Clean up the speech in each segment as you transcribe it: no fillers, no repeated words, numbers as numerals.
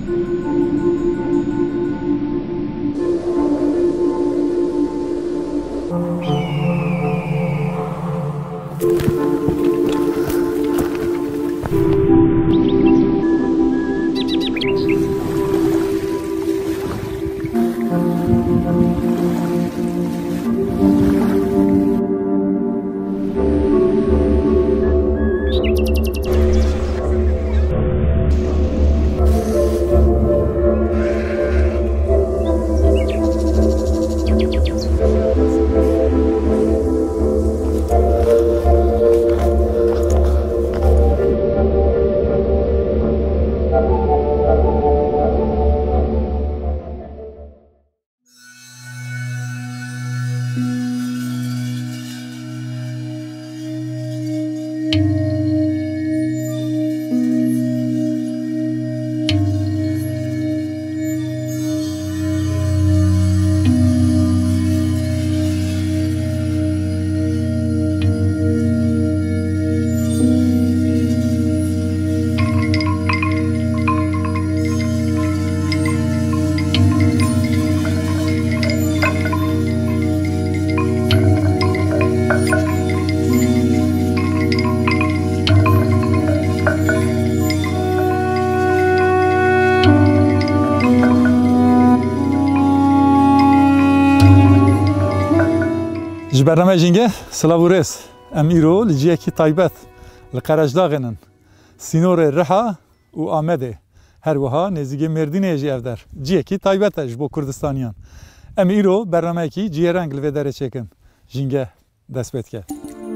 برنامه جنگه سلاورس ام ایرو لجیه کی تایبت لقرجداغنن سینور رها و آمده هر وها نزدیک مردین جی افدر جیه کی تایبت اش با کردستانیان ام ایرو برنامه کی جیه رنگ لودره چکن جنگه دست بید که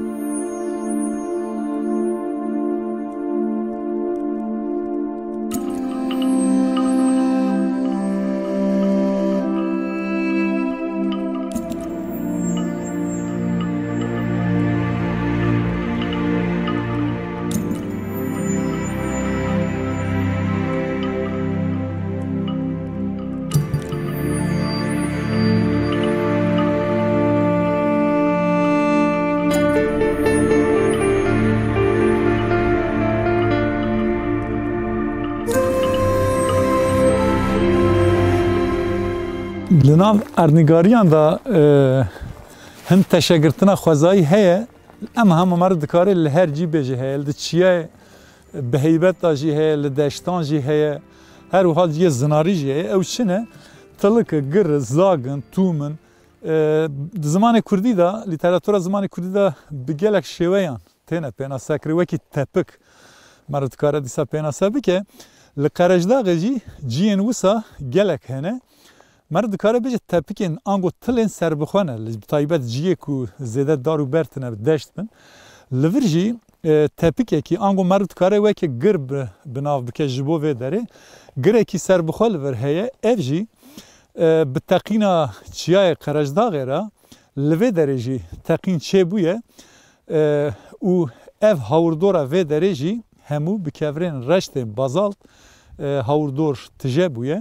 لناو ارنگاریان دا هند تشگرتنا خوزایی هیا اما هم مرد کاری لهر جی بجی هیا لدچیه بهیبت دا جی هیا لدشتان جی هیا هر وحال جی زناری جی هیا او چنه تلک گر زاگن تومن زمان کردی دا لیتراتورا زمان کردی دا بگلک شویان تینه پینا سکری وکی تپک مرد کاری دیسا پینا سبی که لقرجداغ جیین وسا گلک هنه مرد کاره بچه تپیکن آنگو تلین سر بخونه لطایبت جیه کو زیده دارو برتنه دشت بن لورجی تپیکه کی آنگو مرد کاره وکی گرب بناو بکه جبو و داره گره کی سر بخول ور هیه اف جی بتقینا چیای قرجداغه را لوی داره جی تقین چه بویه او اف هاوردورا و داره جی همو بکورین رشت بازالت هاوردور تجه بویه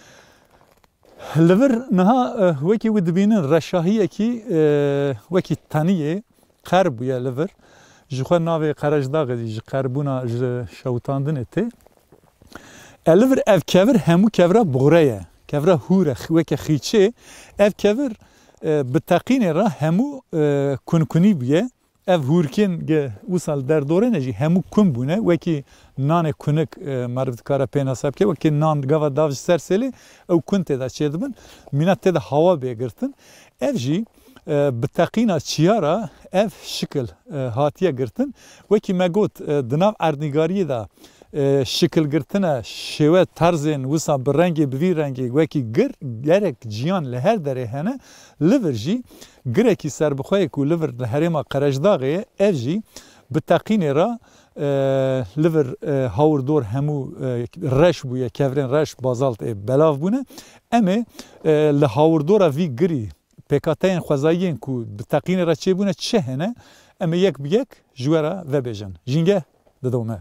لور نها وکی ودبینن رشاهیه کی وکی تنیه قرب یا لور جخوا ناوی قرجداغ دی قربونا شوتاندن ته لور اف کور همو کورا بغره کورا هوره وکی خیچه اف کور بتقین را همو کنکنی بیه اف هورکن گه وصل در دوره نجی همو کن بونه وکی نان کنک مرد کارا پینا سب که وکی نان گاوا داوش سرسلی او کنت دا چید بن مینات تدا هوا بگرتن اف جی بتقینا چیارا اف شکل هاتیه گرتن وکی مگوت دناو اردنگاری دا شکل گرتنه شوه طرزن وسا برنگی بوی رنگی وکی گرک جیان لهر داره هنه لور جی گرکی سر بخواه که لور لحرما قرجداغه اف جی بتقین را لور هاوردور همو رش بویه کورین رش بازالت بلاف بونه اما لهاوردورا وی گری پیکاتین خوزایین که بتقین را چه بونه چه هنه اما یک بیک جوارا و بیجن جنگه ددومه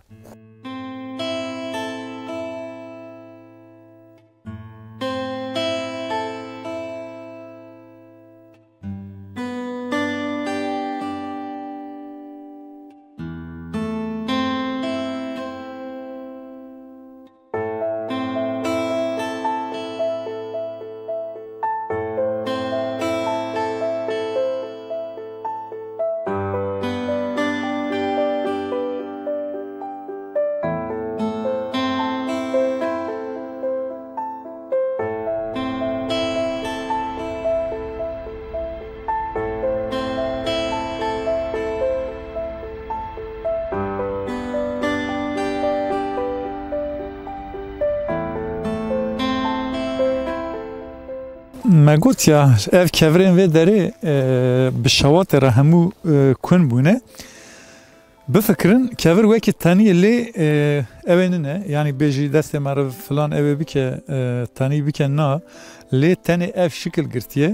ما قلت يا اف كفرين في داري بالشواطئ همو كون بونه بفكرن كفر وكي تاني اللي اويننا يعني بيجي دست معرف فلان اوي بك تاني بك نا لي تاني اف شكل قرتيه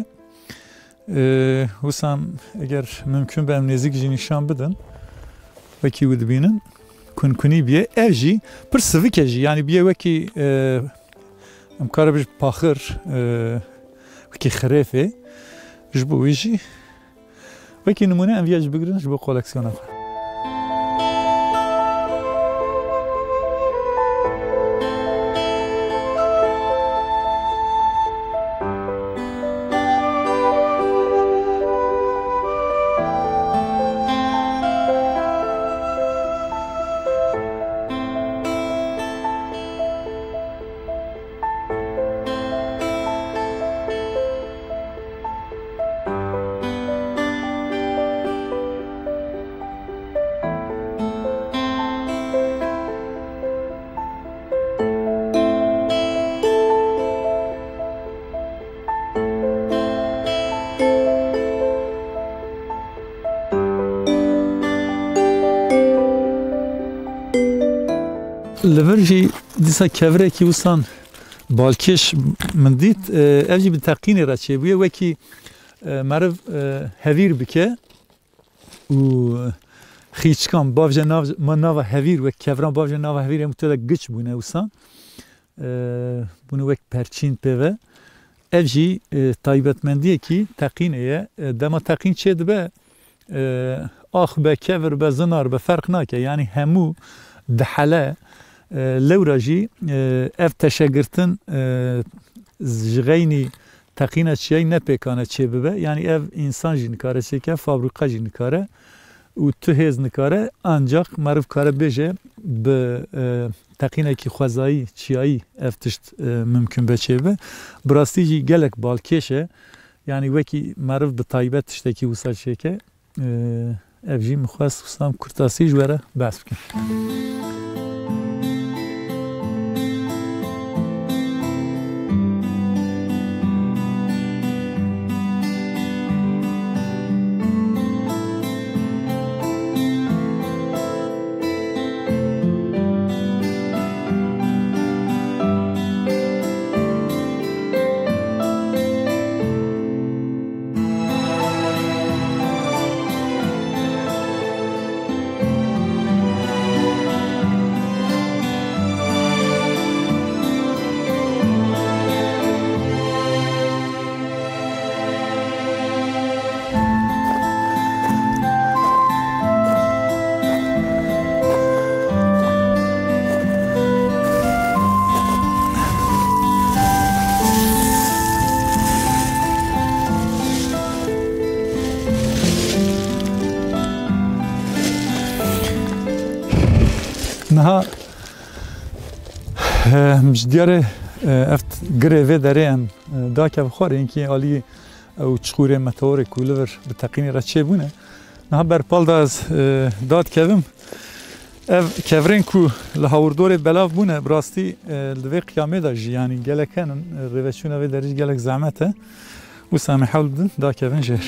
وسام اگر ممكن بهم نزيك جي نشان بدن وكي ودبينن كون كوني بيه اف جي برسفيك جي يعني بيه وكي امكار بيج باخر وكي خرافه جبو ويجي وكي نمونه ام فياج بقرن جبو كولكسيون اخر لورجي ديسا كفره كي وصان بالكش من ديت اجي بالتقين راتشي بيه وكي معرف هفير بكه و خيچكان بافجا ناف ما ناف هفير وك كفران بافجا ناف هفير متودا گچ بونه وصان بونه وك پرچين پيوه اجي تايبتمنديه كي تقينيه دما تقين چه دبه اخ به كفر به زنار به فرق ناكه يعني همو دحله لوراجي اف تشاگرتن جغيني تقينه شيء نپيكانه چه ببه يعني اف انسان جي نكاره چه که فابريقا جي نكاره و تو هز نكاره ancak معروف كاره بيجه به تقينه كي خوازایی چيایی اف تشت ممكن بچه ببه براستی جي گلک بالکشه يعني وكي معروف بطايبت تشتكي وصل چه که اف جي مخواست وصام كرتاسي جواره بس بكن نها مش دياره افت گره داره ام دا که بخوره اینکه عالی او چخوره متور کولور به تقینی را چه بونه نها برپال دا از داد کبم اف کورین کو لهوردور بلاف بونه براستی لوی قیامه دا جی یعنی گلکن روشونه و درج گلک زحمته و سامي حول بدن دا کبن جر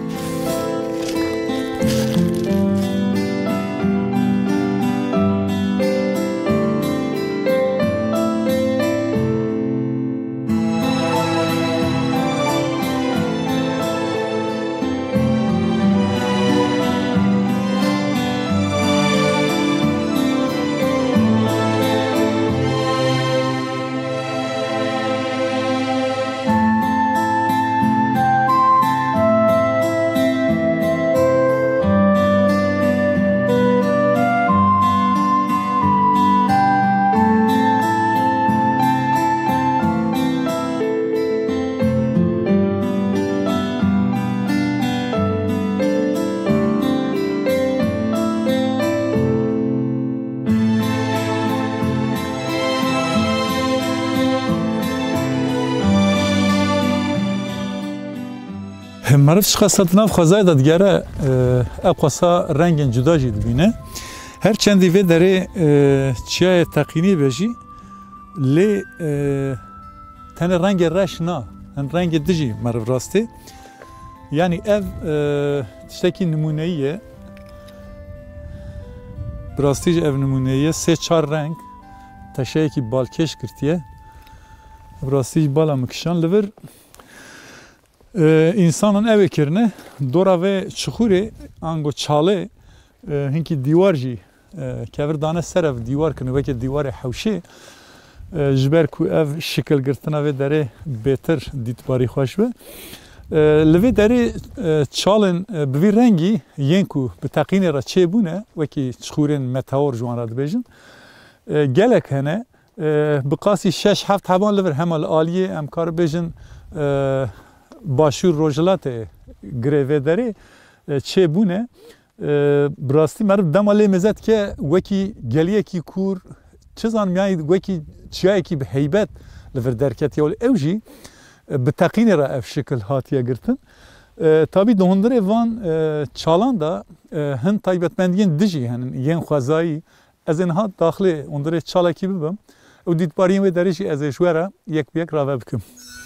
معرفش خاصت ناف خزای دادگره اقواسا رنگن جدا جید بینه هر چندی و داره چیای تقینی بجی لی تن رنگ رش نا هن رنگ دجی مرو راسته یعنی ev tiştekî numuneyiye براستی ev numuneyiye sê çar reng teşeyekî balkêş girtiye براستی bala mikişan li vir insanın evê kirine dora vê çixûrê ango çalê hinkî dîwar jî kevir dane ser ev dîwar kirin wekî dîwarê hewşê ji ber ku ev şikilgirtina vê derê bêtir dîtbarî xweş be li vê derê çalên bi vî rengî yên ku bi teqînê re çêbûne wekî çixûrên meteor ji wan re dibêjin gelek hene bi qasî 6-7 heban li vir hema li aliyê em kar bêjin başûr Rojhilatê girê vê derê çêbûne bi rastî meriv dema lê mêze dike wekî geliyekî kûr çi zanim yanî wekî çiyayekî bi heybet li vir derketiye ew jî bi teqînê re ev şikil hatiye girtin tabî di hundirê van çalan da hin taybetmendiyên dijî henin yên xwezayî ez ê niha daxilê hundirê çalekî bibim ew dîtbariyên wê derê jî ez ê ji we re yek bi yek rave bikim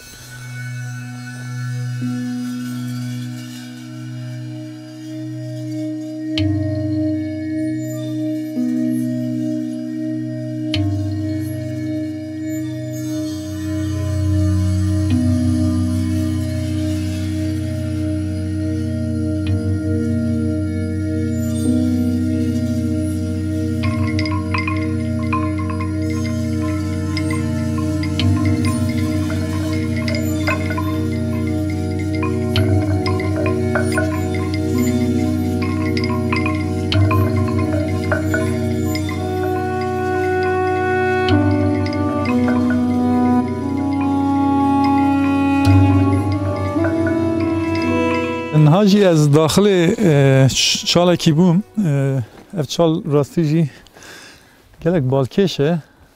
niha jî ez daxilê çalekî bûm ev çal rastî jî gelek balkêş e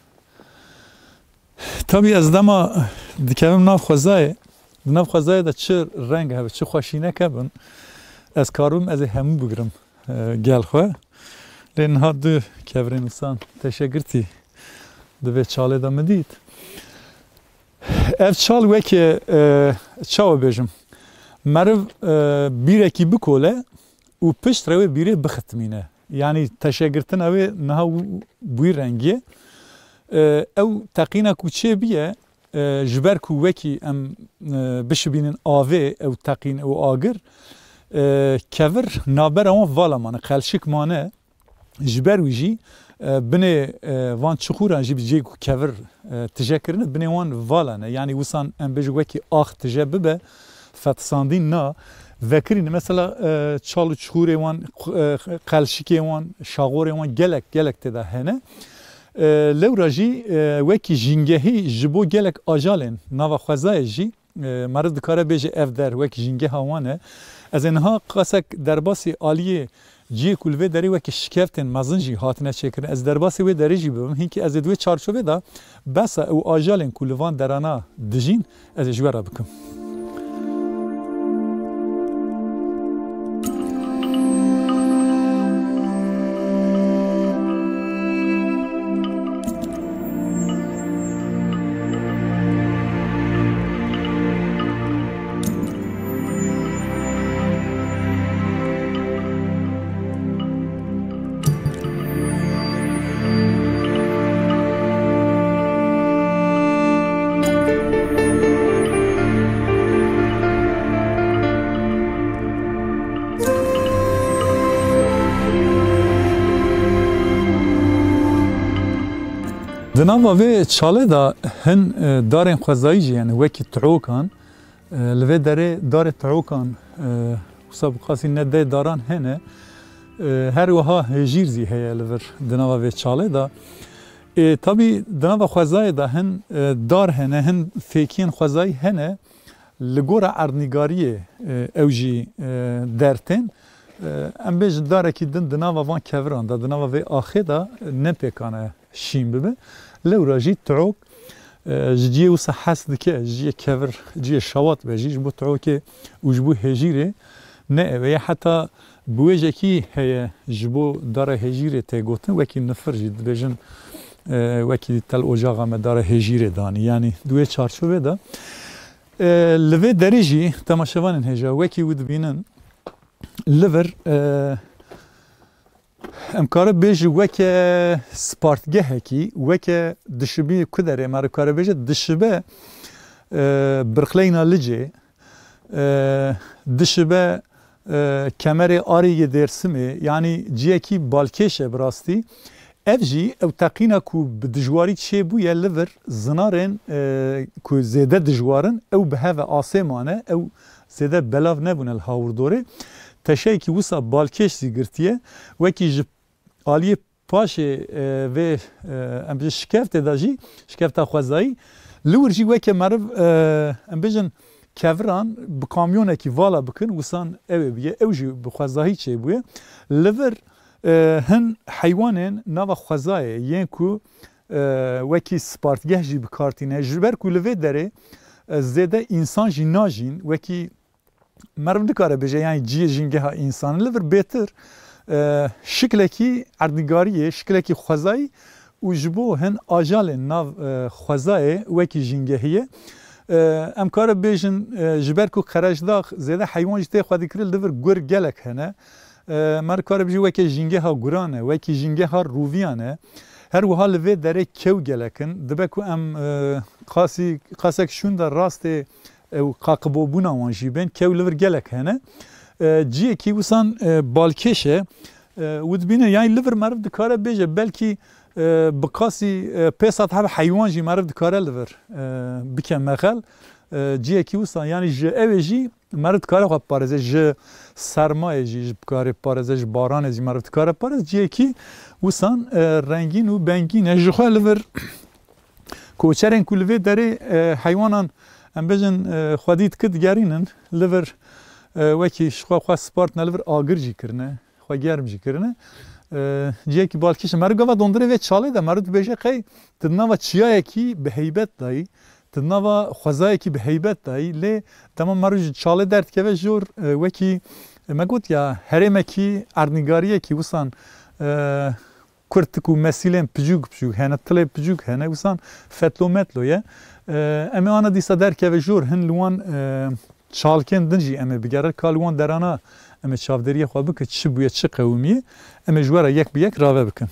tabî ez dema dikevim nav xwezayê di nav xwezayê de çi reng hebe çi xweşînek hebin ez karibim ez ê hemû bigirim gel xwe lê niha du kevirên wîsan teşekkirtî di vê çalê de min dît ev çal wekî çawa bêjim meriv bîrekî bikole û pişt re wê bîrê bixitmîne yanî teşekkirtina wê niha bûyî rengî ew teqîna ku çêbiye ji ber ku wekî em bişibînin avê ew teqîn ew agir kevir nabera wan vala mane xelşik mane ji ber wî jî binê van çixûran jî cê ku kevir tije kirine binê wan vala ne yanî wisan em bêjin wekî ax tije bibe fetisandîn na vekirîne mesela çal û çixûrê wan qelşikê wan şaxorê wan gelek têde hene lewra jî wekî jîngehî ji bo gelek ajalên nava xwezayê jî meriv dikare bêje ev der wekî jîngeha wan e ez ê niha qasek derbasî aliyê ciyê ku li vê derê wekî şikevtên mezin jî hatine çêkirin ez derbasî wê derê jî bibim hinkî ez ê di wê çarçovê de besa ew ajalên ku li van derana dijîn ez ê ji we re bikim Di nava vê çalê de hin darên xwezayî jî yani wekî tirokan li vê derê darê tirokan wisa bi qasî ne dê daran hene her wiha hêjîr zî heye li vir di nava vê çalê de tabî di nava xwezayê de hin dar hene hin fêkiyên xwezayî hene li gora erdnîgariyê ew jî dertên em bêjin darekî din di nava van keviran de di nava vê axê de ne pêkane şîn bibe lewra jî tirok ji ciyê wisa hes dike ji ciyê kevir ciyê şewat be jî ji bo tirokê û ji bo hêjîrê ne ev ya heta bûêjekî heye ji bo dara hêjîrê tê gotin wekî nifir jî dibêjin wekî tel ocaxa me dara hêjîrê danî yanî di wê çarçovê de لوی دریجی تماشاوان هجا وکی ود بینن لیور امکاره بیج وکه سپارتگه هکی وکه دشبی کدره مارو کاره بیج دشبه برخلینا لجه دشبه کمر آری درسمه یعنی جیه کی بالکشه براستی اف جی او تقینا کو بدجواری چه بویه لیور زنارن کو زیده دجوارن او به هوا آسمانه او زیده بلاو نبونه الهاوردوره تشایی که وسا بالکش زیگرتیه وکی جب آلیه پاشه و امبیج شکفت داجی شکفت خوازایی لور جی وکی مرف امبیجن کوران به کامیونه کی والا بکن وسان اوه بیه او جی بخوازایی چه بویه لیور هن حیوانن ناو خوازایه یعنی کو وکی سپارتگه جی بکارتینه جبر کو لوی داره زیده انسان جی ناجین وکی مرم دکاره بجه یعنی جی جنگه ها انسان لیور بهتر شکلکی اردگاریه شکلکی خوازایی و جبو هن آجال ناو خوازایه وکی جنگهیه امکار بیشن جبر کو خرج داغ زیده حیوان جته خودی کرد لیور گر گلک هنه مر کار بجی وکی جنگه ها گرانه وکی جنگه ها روویانه هر وها لوی داره کیو گلکن دبه کو ام قاسک شون در راست او قاقبو بونا وانجی بین کیو لیور گلک هنه جیه کی وسان بالکشه ود بینه یعنی لیور مرف دکاره بیجه بلکی بقاسی پیسات هب حیوان جی مرف دکاره لیور بکن مخل جیه کی وسان یعنی جه اوه جی مرد کاره خواه پارزه جه سرمایه جی کاره پارزه جه باران جی مرد کاره پارزه جیه کی وسان رنگین و بنگین جه خواه لیور کوچرین کلوی داره حیوانان ام بجن خودید کد گرینن لیور وکی خواه سپارت نه لیور آگر جی کرنه خواه گرم جی کرنه جیه کی بالکش مرد گوه دوندره و چاله ده مرد بیشه خی تدنا و چیایه کی به حیبت دایی تناوا خوازایی کی به هیبت دایی لی تمام مروج چاله درد که و جور وکی مگوت یا هرمه کی اردنگاریه کی وسان کرتکو مسیلن پجوگ هنه تله پجوگ هنه وسان فتلو متلویه اما آنا دیسا در که و جور هن لوان چالکن دنجی اما بگره کالوان درانا اما چافدریه خواه بکن چه بویه چه قومیه اما جواره یک به یک راوه بکن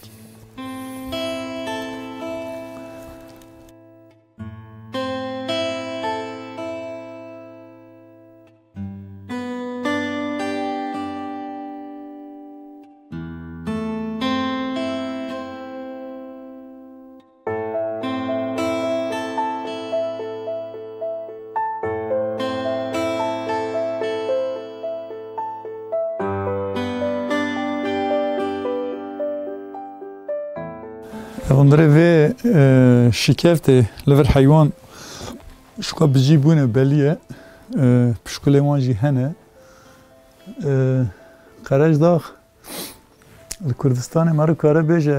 اندره و شکفت لیور حیوان شکا بجیبونه بلیه پشکله وانجی هنه قرج داخ کردستان مرو کاره بیجه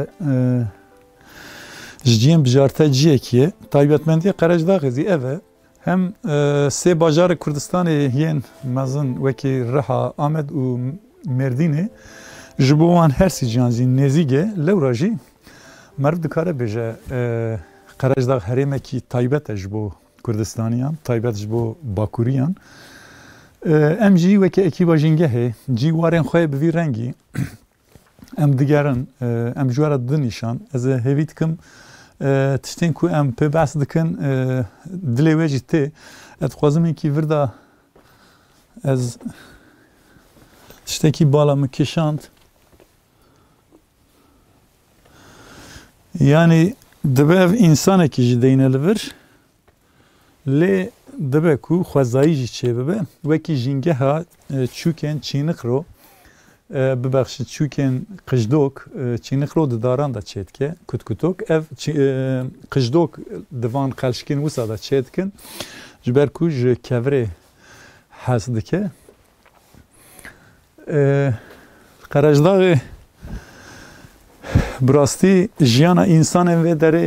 جدیم بجارته جیه کیه تایبتمندی قرج داخ ازی اوه هم سه باجار کردستان هین مزن وکی رها آمد و مردینه جبوان هر سی جانزی نزیگه لوراجی مرد دکاره بیجه قرج داغ هریمه کی تایبت جبو کردستانیان تایبت جبو باکوریان ام جی وکی اکیبا جنگه هی جی وارن خواه بوی رنگی ام دیگرن ام جوارا دنیشان از هیوید کم تشتین کو ام پی بحث دکن دلی ویجی تی ات خوازم اینکی وردا از تشتین کی بالا مکشاند yani دبه انسان کی جدینه لور لی دبه کو خوازایی جی چه ببه وکی جنگه ها چوکن چینق رو ببخشید چوکن قجدوک چینق رو داران دا چید که کت کتوک اف قجدوک دوان قلشکین وسا دا چید کن جبر کو ج کوره حسد که قرجداغ براستی جیانا انسان و داره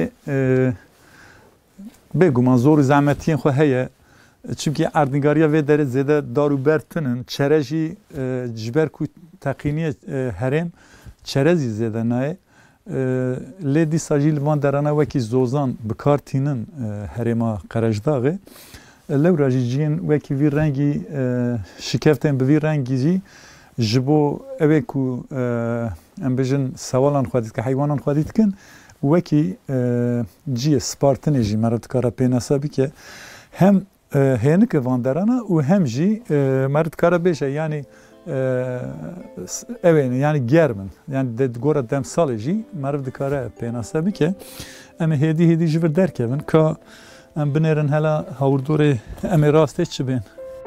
بگو من زور زحمتین خو هیه چونکه اردنگاریا و داره زیاده دارو برتنن چرجی جبر کو تقینی هرم چرزی زیاده نه لیدی ساجیل وان درانه وکی زوزان بکارتینن هرما قرجداغه لورا جین وکی وی رنگی شکفتن به وی رنگی جی جبو اوه کو ام بجن سوالان خودید که حیوانان خودید کن وکی جی سپارتن جی مرد کارا پیناسا بی که هم هنک واندرانا و هم جی مرد کارا بیشه یعنی اوه یعنی گرمن یعنی گورا دم سال جی مرد کارا پیناسا بی که ام هدی جور درکبن که ام بنرن هلا هاوردور ام راسته چه بین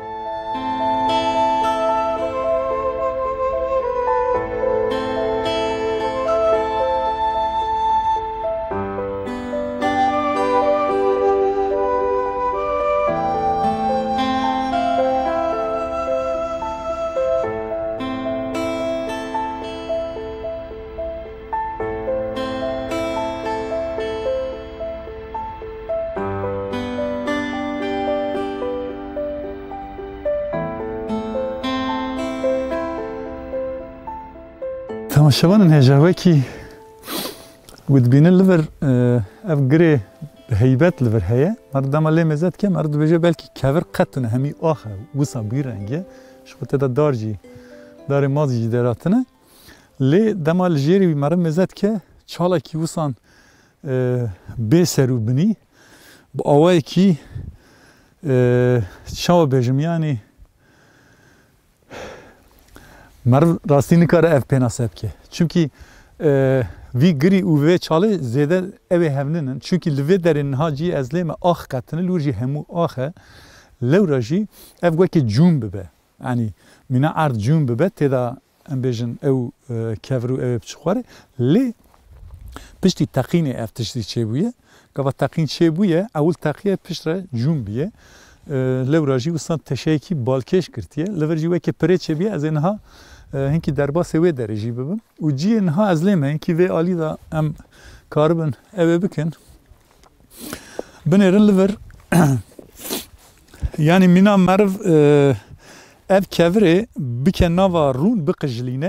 تماشاوان هجاوه کی ود بین لور اف گره هیبت لور هیا مردم علی مزد که مرد بجه بلکی کور قطن همی آخه وسا بیرنگه شو تدا دارجی دار مازی دراتنه لی دمال جیری مرد مزد که چالا کی وسان بسرو بنی با آوای کی شاو بجم یعنی مرد راستی نکاره اف پناسب که چونکی وی گری او وی چاله زیده اوه هفننن چونکی لوی در اینها جی از لیم آخ قطنه لورجی همو آخه لورا جی اف گوه که جون ببه یعنی مینا عرض جون ببه تیدا ام بیجن او کفرو او بچخواره لی پشتی تقین اف تشتی چه بویه که تقین چه بویه اول تقیه پشت را جون بیه لورا جی وستان تشیکی بالکش کرتیه لور جی وی که پره چه بیه از اینها هنکی دربا سوی درجی ببن و جی اینها از لیمه هنکی وی آلی دا ام کاربن اوه بکن بنیرن لور یعنی مینا مرو اف کوره بکن ناوا رون بقجلینه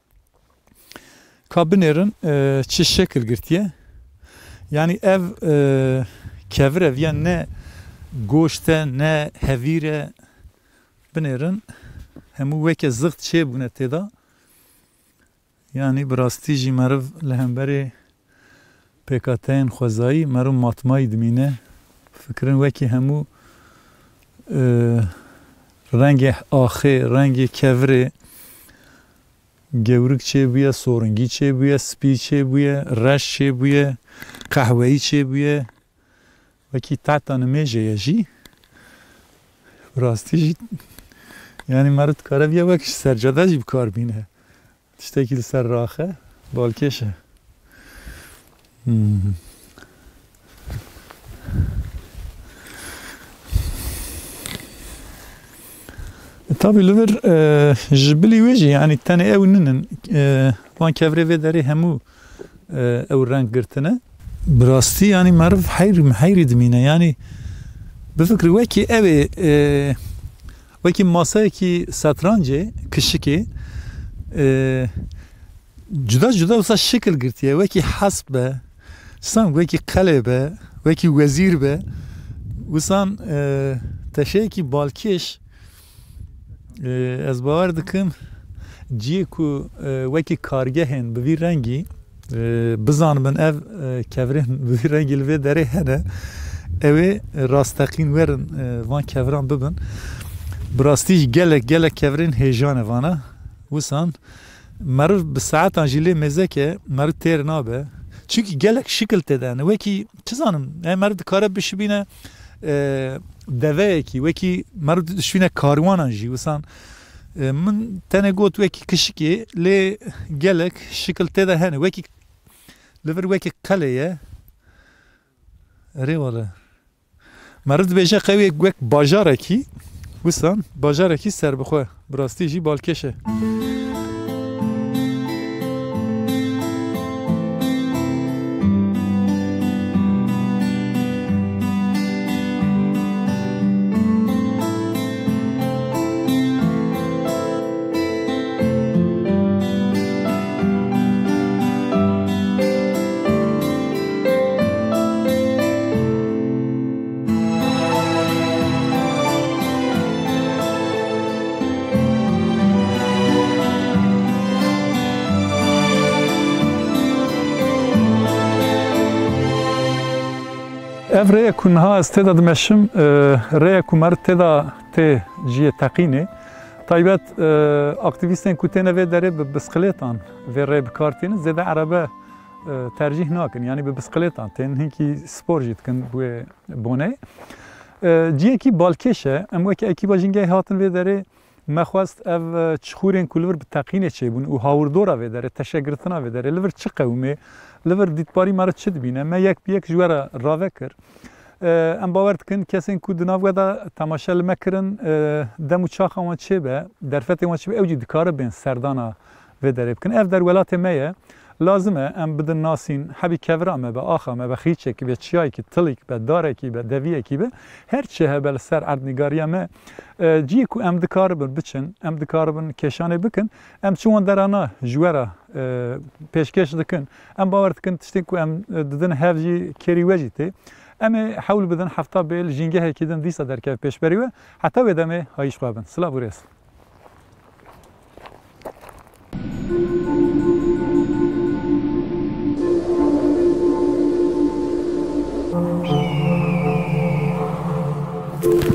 که بنیرن چه شکل گرتیه یعنی اف کوره ویان نه گوشته نه هویره بنیرن همو وکی زغت چه بونه تیدا یعنی براستی جی مرو لهمبری پیکاتین خوزایی مرو ماتمایی دمینه فکرن وکی همو رنگ آخه رنگ کوره گورک چه بویه سورنگی چه بویه سپی چه بویه رش چه بویه قهوهی چه بویه وکی تعتا نمیجه یجی براستی جی یعنی مرد کاره بیا وکش سرجاده جی بکار بینه تشتاکی سر راخه بالکشه طبعا لور جبلی ویجی یعنی تنه او ننن وان کفره وی داری همو او رنگ گرتنه براستی یعنی مرد حیری دمینه یعنی بفکر وکی اوه وکی ماسایی که ساترانجه کشکی جدا جدا واسه شکل گرتیه وکی حسب به سان وکی قلعه به وکی وزیر به وسان تشه کی بالکش از باور دکم جیه کو وکی کارگه هن به وی رنگی بزن من اف کفرین به وی رنگی لوی داره هنه اوه راستقین ورن وان کفران ببن براستی گلک کفرین هیجانه وانه وسان مرو به ساعت آنجیلی مزه که مرو تیر نابه چونکی گلک شکل تدنه وکی چه زانم مرو کاره بشبینه دوه کی وکی مرو دشبینه کاروان آنجی وسان من تنه گوت وکی کشکی لی گلک شکل تده هنه وکی لور وکی قلیه ری والا مرو بیشه قوی وک باجاره کی وسان باجاره کی سر بخواه براستی جی بالکشه ev rêya ku niha ez têda dimeşim rêya ku mer têda tê ciyê teqînê taybet aktivîstên ku têne vê derê bi bisikletan vê rê bikartînin zêde erebe tercih nakin yani bi bisikletan tên hinkî spor jî dikin wê bonê. Ciyekî balkêş e em wekî ekîba jîngehê hatin vê derê me xwest ev çixûrên ku li vir bi teqînê çêbûn û hawirdora vê derê teşegirtina vê derê li vir çi qewmê li vir dîtbarî me re çi dibîne me yek bi yek ji we re rave kir. Em bawer dikin kesên ku di nav we de temaşe li me kirin dem û çaxa wan çêbe derfetên wan çêbe ew cî dikare bên serdana vê derê bikin. Ev der welatê me ye lazim e em bidin nasîn hebî kevra me be axa me be xîçekî be çiyayekî tilîk be darekî be deviyekî be her çi hebe li ser erdnîgariya me ciyê ku em dikaribin biçin em dikaribin keşanê bikin em çi wan derana ji we re pêşkeş dikin em bawer dikin tiştên ku em didin hev jî kerî we jî tê em ê hewl bidin hefta bê li jîngehekî din dîsa derkev pêşberî we heta wê demê hayîş xwe bin. Silav û rêz. Thank you.